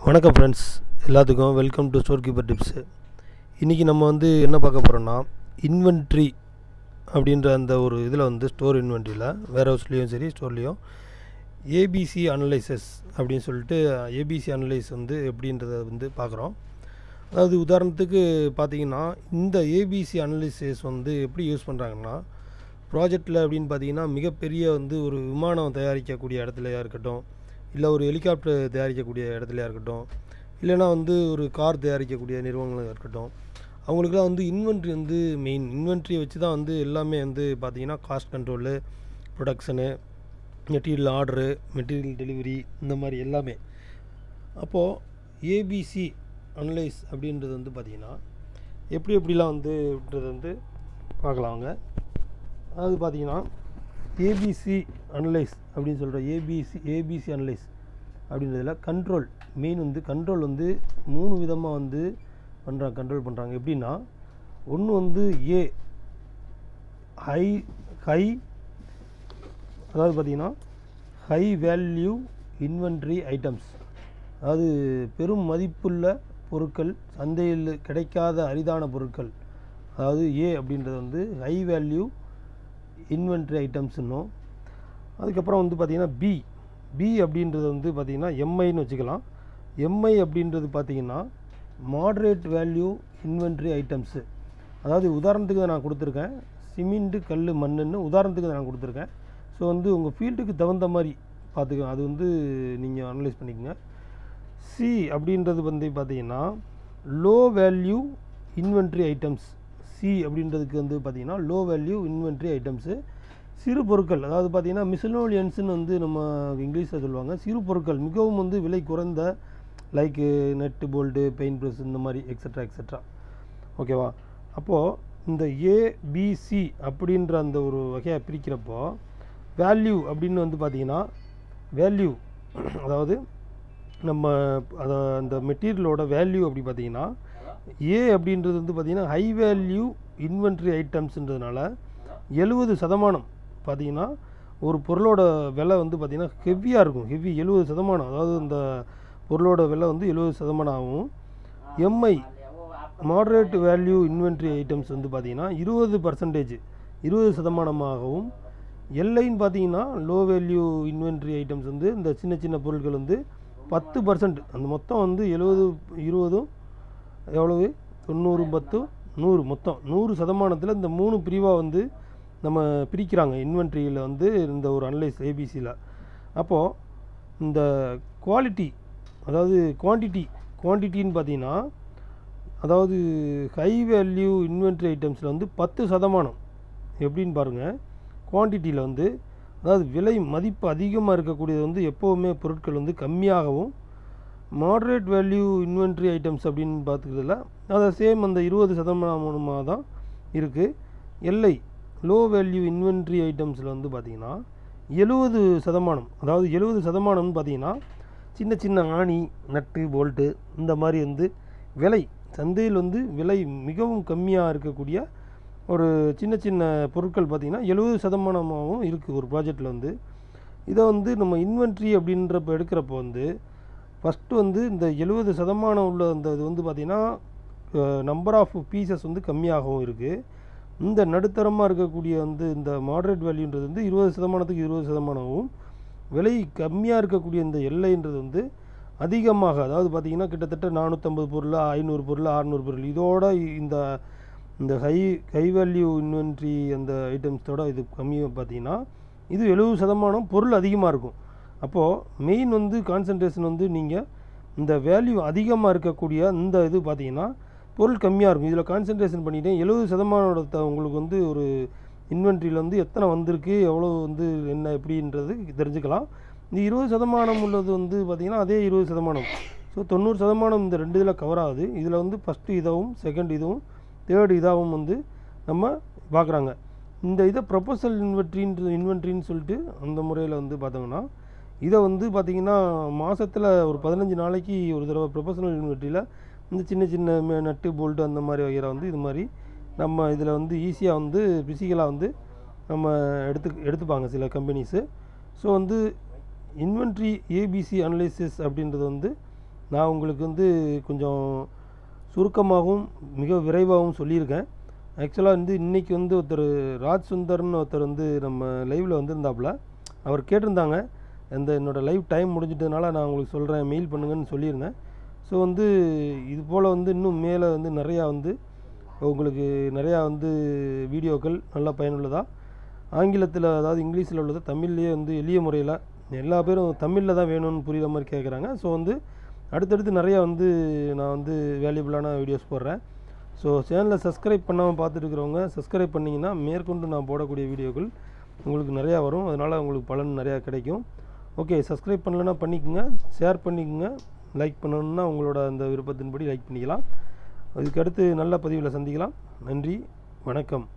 வணக்கம் ஃப்ரெண்ட்ஸ், எல்லாத்துக்கும் welcome to store keeper tips. இன்றைக்கி நம்ம என்ன பார்க்க போகிறோன்னா, இன்வென்ட்ரி அப்படின்ற அந்த ஒரு இதில் ஸ்டோர் இன்வென்ட்ரியில் வேர் ஹவுஸ்லேயும் சரி ஸ்டோர்லேயும் ஏபிசி அனலைசஸ் அப்படின்னு சொல்லிட்டு ஏபிசி அனலைஸ் எப்படின்றத பார்க்குறோம். அதாவது உதாரணத்துக்கு பார்த்திங்கன்னா, இந்த ஏபிசி அனலைசஸ் எப்படி யூஸ் பண்ணுறாங்கன்னா, ப்ராஜெக்டில் அப்படின்னு பார்த்திங்கன்னா மிகப்பெரிய ஒரு விமானம் தயாரிக்கக்கூடிய இடத்துலையா இருக்கட்டும், இல்லை ஒரு ஹெலிகாப்டர் தயாரிக்கக்கூடிய இடத்துலையா இருக்கட்டும், இல்லைனா ஒரு கார் தயாரிக்கக்கூடிய நிறுவனங்களாக இருக்கட்டும், அவங்களுக்குலாம் இன்வென்ட்ரி மெயின். இன்வென்ட்ரியை வச்சு தான் எல்லாமே பார்த்திங்கன்னா cost control, production, material order, material delivery, இந்த மாதிரி எல்லாமே. அப்போது ஏபிசி அனலைஸ் அப்படின்றது பார்த்திங்கன்னா எப்படிலாம் பார்க்கலாங்க. அதாவது பார்த்திங்கன்னா ஏபிசி அனலைஸ் அப்படின்னு சொல்கிற ஏபிசி அனலைஸ் அப்படின்றதில் கண்ட்ரோல் மெயின் கண்ட்ரோல் 3 விதமாக கண்ட்ரோல் பண்ணுறாங்க. எப்படின்னா, ஒன்று ஏ ஹை அதாவது பார்த்திங்கன்னா ஹை வேல்யூ இன்வென்ட்ரி ஐட்டம்ஸ், அதாவது பெரும் மதிப்புள்ள பொருட்கள், சந்தையில் கிடைக்காத அரிதான பொருட்கள், அதாவது ஏ அப்படின்றது ஹை வேல்யூ இன்வென்ட்ரி ஐட்டம்ஸ்ன்னும். அதுக்கப்புறம் பார்த்திங்கன்னா பி அப்படின்றது பார்த்திங்கன்னா எம்ஐன்னு வச்சுக்கலாம். எம்ஐ அப்படின்றது பார்த்திங்கன்னா மாட்ரேட் வேல்யூ இன்வென்ட்ரி ஐட்டம்ஸு. அதாவது உதாரணத்துக்கு நான் கொடுத்துருக்கேன், சிமெண்ட்டு, கல், மண்ணுன்னு உதாரணத்துக்கு நான் கொடுத்துருக்கேன். ஸோ உங்கள் ஃபீல்டுக்கு தகுந்த மாதிரி பார்த்துக்கோங்க, அது நீங்கள் அனலைஸ் பண்ணிக்கோங்க. சி அப்படின்றது பார்த்திங்கன்னா low value inventory items. C அப்படின்றதுக்கு பார்த்திங்கன்னா லோ வேல்யூ இன்வென்ட்ரி ஐட்டம்ஸு, சிறு பொருட்கள். அதாவது பார்த்திங்கன்னா மிஸ்லோனியன்ஸுன்னு நம்ம இங்கிலீஷில் சொல்லுவாங்க. சிறு பொருட்கள் மிகவும் விலை குறைந்த, like net, bolt, paint brush, இந்த மாதிரி எக்ஸட்ரா. ஓகேவா? அப்போது இந்த ஏபிசி அப்படின்ற அந்த ஒரு வகையை பிரிக்கிறப்போ வேல்யூ அப்படின்னு பார்த்திங்கன்னா வேல்யூ, அதாவது நம்ம அந்த மெட்டீரியலோட வேல்யூ அப்படி பார்த்திங்கன்னா ஏ அப்படின்றது பார்த்திங்கன்னா ஹை வேல்யூ இன்வென்ட்ரி ஐட்டம்ஸ்ன்றதுனால 70% பார்த்திங்கன்னா ஒரு பொருளோட விலை பார்த்திங்கன்னா ஹெவியாக இருக்கும். ஹெவி 70%, அதாவது இந்த பொருளோட விலை 70% ஆகும். MI moderate value inventory items பார்த்திங்கன்னா 20%, 20%ஆகவும். எல்ஐன்னு பார்த்திங்கன்னா லோ வேல்யூ இன்வென்ட்ரி ஐட்டம்ஸ் இந்த சின்ன சின்ன பொருட்கள் 10%. அந்த மொத்தம் 70, 20 எவ்வளவு, 90, 10, 100, மொத்தம் 100%. இந்த 3 பிரிவாக நம்ம பிரிக்கிறாங்க இன்வென்ட்ரியில் இந்த ஒரு அனலைஸ் ஏபிசியில். அப்போது இந்த குவாலிட்டி, அதாவது குவான்டிட்டின்னு பார்த்திங்கன்னா, அதாவது ஹை வேல்யூ இன்வென்ட்ரி ஐட்டம்ஸில் 10%. எப்படின்னு பாருங்கள், குவான்டிட்டியில் அதாவது விலை மதிப்பு அதிகமாக இருக்கக்கூடியது எப்போவுமே பொருட்கள் கம்மியாகவும், மாட்ரேட் வேல்யூ இன்வென்ட்ரி ஐட்டம்ஸ் அப்படின்னு பார்த்துக்கிறதுல அதை சேம் அந்த 20% தான் இருக்குது. எல்ஐ லோ வேல்யூ இன்வென்ட்ரி ஐட்டம்ஸில் பார்த்திங்கன்னா 70%. அதாவது 70% பார்த்திங்கன்னா சின்ன சின்ன ஆணி, நட்டு, போல்ட்டு, இந்த மாதிரி விலை சந்தையில் விலை மிகவும் கம்மியாக இருக்கக்கூடிய ஒரு சின்ன சின்ன பொருட்கள் பார்த்திங்கன்னா 70%ஆகவும் இருக்குது ஒரு ப்ராஜெக்டில். இதை நம்ம இன்வென்ட்ரி அப்படின்றப்ப எடுக்கிறப்போ ஃபஸ்ட்டு இந்த 70% உள்ள அந்த இது பார்த்திங்கன்னா நம்பர் ஆஃப் பீசஸ் கம்மியாகவும் இருக்குது. இந்த நடுத்தரமாக இருக்கக்கூடிய இந்த மாட்ரேட் வேல்யூன்றது 20%க்கு 20%ஆகவும், விலை கம்மியாக இருக்கக்கூடிய இந்த எல்ஐன்றது அதிகமாக, அதாவது பார்த்திங்கன்னா கிட்டத்தட்ட 450 பொருள், 500 பொருள், 600 பொருள், இதோட இந்த ஹை வேல்யூ இன்வென்ட்ரி அந்த ஐட்டம்ஸோட இது கம்மியாக பார்த்திங்கன்னா இது 70% பொருள் அதிகமாக இருக்கும். அப்போது மெயின் கான்சன்ட்ரேஷன் நீங்கள் இந்த வேல்யூ அதிகமாக இருக்கக்கூடிய இந்த இது பார்த்திங்கன்னா பொருள் கம்மியாக இருக்கும். இதில் கான்சன்ட்ரேஷன் பண்ணிவிட்டேன். 70% உங்களுக்கு ஒரு இன்வென்ட்ரியில் எத்தனை வந்திருக்கு, எவ்வளோ என்ன எப்படின்றது தெரிஞ்சுக்கலாம். இந்த 20% உள்ளது பார்த்திங்கன்னா அதே 20%. ஸோ 90% இந்த 2 இதில் கவர் ஆகுது. இதில் ஃபஸ்ட்டு இதாகவும், செகண்ட் இதுவும், தேர்டு இதாகவும் நம்ம பார்க்குறாங்க. இந்த இதை ப்ரொபோசல் இன்வென்ட்ரின்னு சொல்லிட்டு அந்த முறையில் பார்த்தோம்னா, இதை பார்த்திங்கன்னா மாதத்தில் ஒரு 15 நாளைக்கு ஒரு தடவை ப்ரொபோசனல் இன்வென்ட்ரியில் இந்த சின்ன சின்ன நட்டு, போல்ட்டு, அந்த மாதிரி வகையில் இது மாதிரி நம்ம இதில் ஈஸியாக ஃபிசிக்கலாக நம்ம எடுத்துப்பாங்க சில companies. So inventory ABC analysis அப்படின்றது நான் உங்களுக்கு வந்து கொஞ்சம் சுருக்கமாகவும் மிக விரைவாகவும் சொல்லியிருக்கேன். ஆக்சுவலாக வந்து இன்றைக்கி வந்து ஒருத்தர் ராஜ் சுந்தர்னு ஒருத்தர் வந்து நம்ம லைவில் வந்திருந்தாப்புல. அவர் கேட்டிருந்தாங்க, என்னோடய லைவ் டைம் முடிஞ்சிட்டதுனால நான் உங்களுக்கு சொல்கிறேன், மெயில் பண்ணுங்கன்னு சொல்லியிருந்தேன். ஸோ வந்து இது போல் வந்து இன்னும் மேலே வந்து நிறையா வந்து உங்களுக்கு நிறையா வந்து வீடியோக்கள் நல்லா பயனுள்ளதாக ஆங்கிலத்தில், அதாவது இங்கிலீஷில் உள்ளதை தமிழ்லேயே வந்து எளிய முறையில் எல்லா பேரும் தமிழில் தான் வேணும்னு புரிகிற மாதிரி கேட்குறாங்க. ஸோ வந்து அடுத்தடுத்து நிறையா வந்து நான் வந்து வேல்யூபிளான வீடியோஸ் போடுறேன். ஸோ சேனலை சப்ஸ்கிரைப் பண்ணாமல் பார்த்துருக்கிறவங்க சப்ஸ்கிரைப் பண்ணிங்கன்னா மேற்கொண்டு நான் போடக்கூடிய வீடியோக்கள் உங்களுக்கு நிறையா வரும். அதனால் உங்களுக்கு பலன் நிறையா கிடைக்கும். ஓகே, சப்ஸ்கிரைப் பண்ணலைன்னா பண்ணிக்கோங்க, ஷேர் பண்ணிக்கோங்க, லைக் பண்ணணுன்னா உங்களோட அந்த விருப்பத்தின்படி லைக் பண்ணிக்கலாம். அதுக்கடுத்து நல்ல பதிவில் சந்திக்கலாம். நன்றி, வணக்கம்.